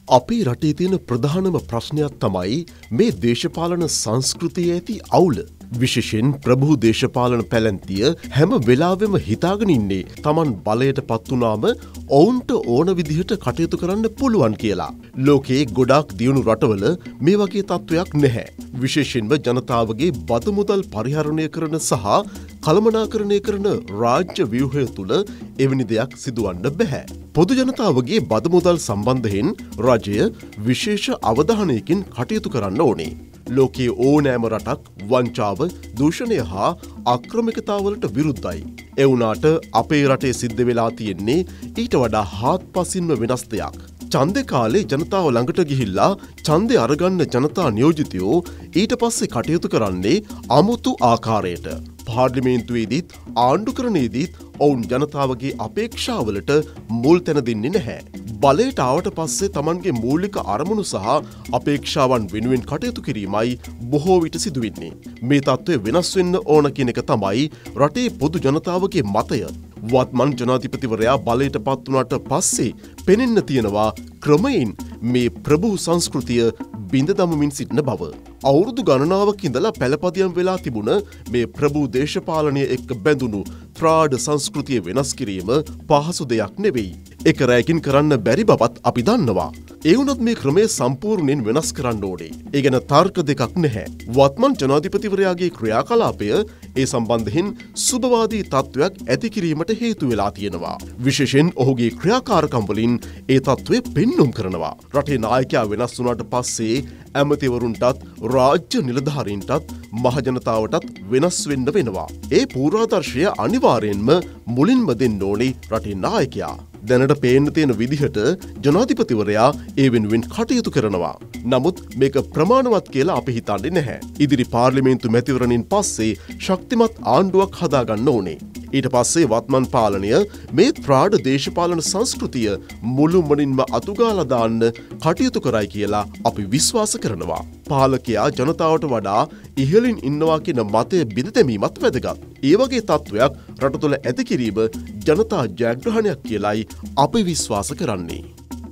අපේ රටේ තියෙන ප්‍රධානම ප්‍රශ්නයක් තමයි මේ දේශපාලන සංස්කෘතියේ ඇති අවුල. විශේෂයෙන් ප්‍රභූ දේශපාලන පැලැන්තිය හැම වෙලාවෙම හිතාගෙන ඉන්නේ Taman බලයට පත් වුණාම ඔවුන්ට ඕන විදිහට කටයුතු කරන්න පුළුවන් කියලා. ලෝකයේ ගොඩාක් දියුණු රටවල මේ වගේ තත්ත්වයක් නැහැ. විශේෂයෙන්ම ජනතාවගේ බදු මුදල් පරිහරණය කරන සහ කළමනාකරණය කරන රාජ්‍ය ව්‍යුහය තුළ එවැනි දෙයක් සිදුවන්න බෑ. පොදු ජනතාවගේ බදු මුදල් සම්බන්ධයෙන් රජය විශේෂ අවධානයකින් කටයුතු කරන්න ඕනේ. ලෝකයේ ඕනෑම රටක් වංචාව, දූෂණය හා අක්‍රමිකතාවලට විරුද්ධයි. ඒ වුණාට අපේ රටේ සිද්ධ වෙලා තියෙන්නේ ඊට වඩා හාත්පසින්ම වෙනස් දෙයක්. ඡන්දේ කාලේ ජනතාව ළඟට ගිහිල්ලා ඡන්දේ අරගන්න ජනතා නියෝජිතයෝ ඊට පස්සේ කටයුතු කරන්නේ අමුතු ආකාරයට. පාර්ලිමේන්තුවේදීත් ආණ්ඩුකරණයේදීත් ඔවුන් ජනතාවගේ අපේක්ෂාවලට මුල් තැන දෙන්නේ නැහැ. බලයට ආවට පස්සේ Tamanගේ මූලික අරමුණු සහ අපේක්ෂාවන් වෙනුවෙන් කටයුතු කිරීමයි බොහෝ විට සිදුවෙන්නේ. මේ තත්ත්වය වෙනස් වෙන්න ඕන කියන එක තමයි රටේ පොදු ජනතාවගේ මතය. වත්මන් ජනාධිපතිවරයා බලයට පත් වුණාට පස්සේ පෙනෙන්න තියෙනවා ක්‍රමයෙන් මේ ප්‍රභූ සංස්කෘතිය බිඳ දමමින් සිටින බව. අවුරුදු ගණනාවක් ඉඳලා පළපදියම් වෙලා තිබුණ මේ ප්‍රභූ දේශපාලනය එක්ක බැඳුණු ත්‍රාඩ සංස්කෘතිය වෙනස් කිරීම පහසු දෙයක් නෙවෙයි. ඒක රැකින් කරන්න බැරි බවත් අපි දන්නවා. ඒ වුණත් මේ ක්‍රමය සම්පූර්ණයෙන් වෙනස් කරන්න ඕනේ. ඒ ගැන තර්ක දෙකක් නැහැ. වත්මන් ජනාධිපතිවරයාගේ ක්‍රියාකලාපය ඒ සම්බන්ධයෙන් සුබවාදී තත්ත්වයක් ඇති කිරීමට හේතු වෙලා තියෙනවා. විශේෂයෙන් ඔහුගේ ක්‍රියාකාරකම් වලින් ඒ තත්ත්වය පෙන්눔 කරනවා. රටේ නායකයා වෙනස් වුණාට පස්සේ ඇමතිවරුන්ටත් රාජ්‍ය නිලධාරීන්ටත් මහජනතාවටත් වෙනස් වෙන්න වෙනවා. ඒ පූර්වාදර්ශය අනිවාර්යෙන්ම මුලින්ම දෙන්න ඕනේ රටේ නායකයා. දැනට පේන්න තියෙන විදිහට ජනාධිපතිවරයා ඒ වෙනුවෙන් කටයුතු කරනවා. නමුත් මේක ප්‍රමාණවත් කියලා අපි හිතන්නේ නැහැ. ඉදිරි පාර්ලිමේන්තු මැතිවරණින් පස්සේ ශක්තිමත් ආණ්ඩුවක් හදාගන්න ඕනේ. ඊට පස්සේ වත්මන් පාලනය මේ ත්‍රාඩ දේශපාලන සංස්කෘතිය මුළුමනින්ම අතුගාලා දාන්න කටයුතු කරයි කියලා අපි විශ්වාස කරනවා. පාලකයා ජනතාවට වඩා ඉහළින් ඉන්නවා කියන මතය බිඳ දැමීමත් වැදගත්. ඒ වගේ තත්ත්වයක් රට තුළ ඇති කිරීම ජනතා ජයග්‍රහණයක් කියලායි අපි විශ්වාස කරන්නේ.